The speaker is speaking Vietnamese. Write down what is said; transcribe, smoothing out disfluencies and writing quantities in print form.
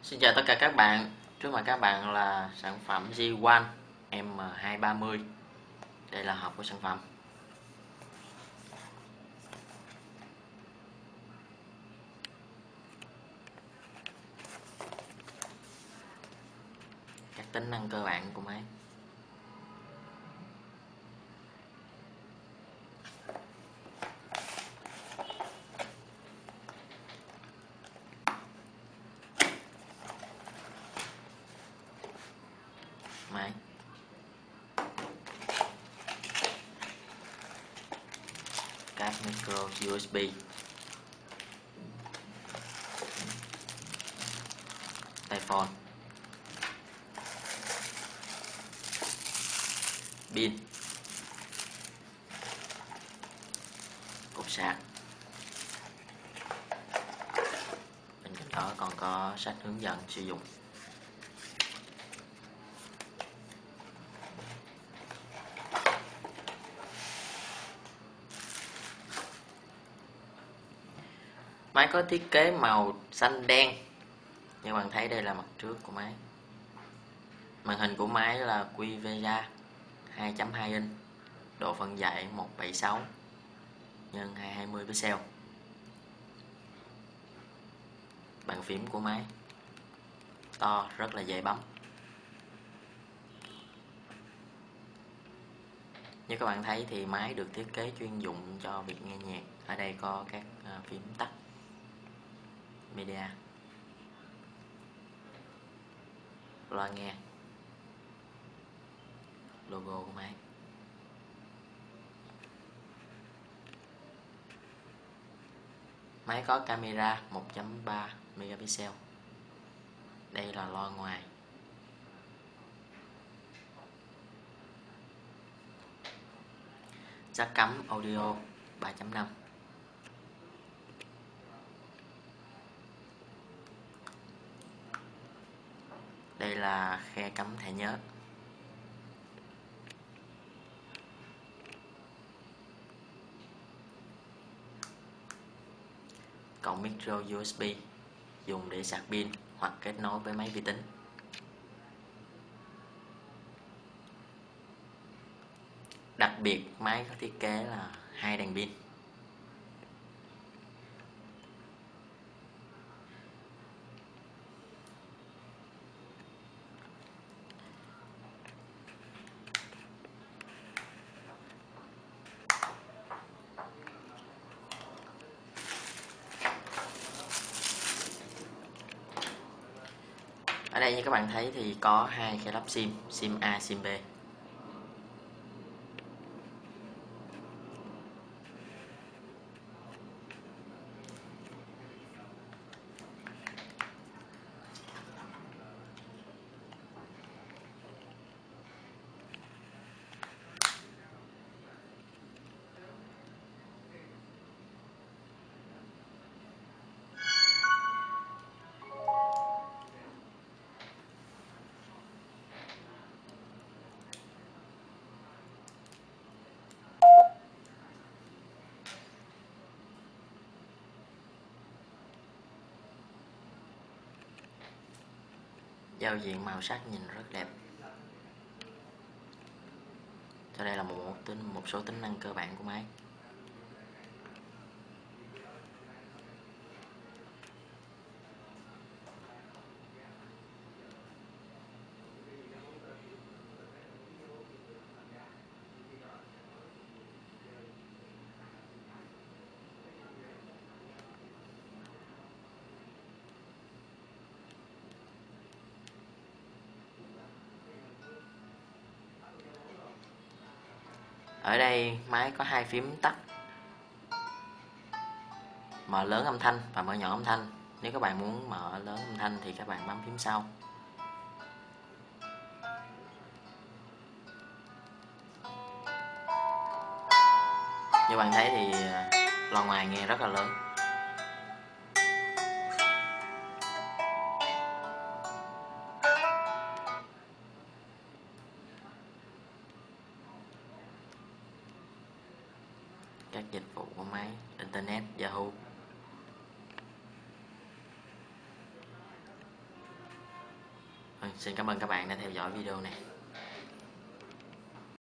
Xin chào tất cả các bạn. Trước mặt các bạn là sản phẩm G1 M230. Đây là hộp của sản phẩm. Các tính năng cơ bản của máy. Máy. Cáp micro USB. Tai phone. Pin. Cục sạc. Bên cạnh đó còn có sách hướng dẫn sử dụng. Máy có thiết kế màu xanh đen. Như bạn thấy đây là mặt trước của máy. Màn hình của máy là QVGA 2.2 inch, độ phân giải 176 x 220 pixel. Bàn phím của máy to, rất là dễ bấm. Như các bạn thấy thì máy được thiết kế chuyên dụng cho việc nghe nhạc. Ở đây có các phím tắt, media, loa nghe, logo của máy. Máy có camera 1.3 megapixel. Đây là loa ngoài. Jack cắm audio 3.5. Đây là khe cắm thẻ nhớ. Cổng micro USB dùng để sạc pin hoặc kết nối với máy vi tính. Đặc biệt máy có thiết kế là 2 đèn pin. Ở đây như các bạn thấy thì có 2 khe lắp sim, sim A, sim B. Giao diện màu sắc nhìn rất đẹp. Sau đây là một số tính năng cơ bản của máy. Ở đây máy có 2 phím tắt, mở lớn âm thanh và mở nhỏ âm thanh. Nếu các bạn muốn mở lớn âm thanh thì các bạn bấm phím sau. Như bạn thấy thì loa ngoài nghe rất là lớn. Các dịch vụ của máy: Internet, Yahoo. Xin cảm ơn các bạn đã theo dõi video này.